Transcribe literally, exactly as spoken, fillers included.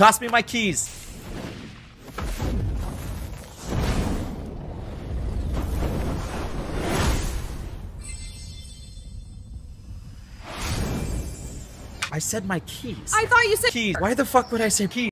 Toss me my keys. I said my keys. I thought you said keys. Why the fuck would I say keys?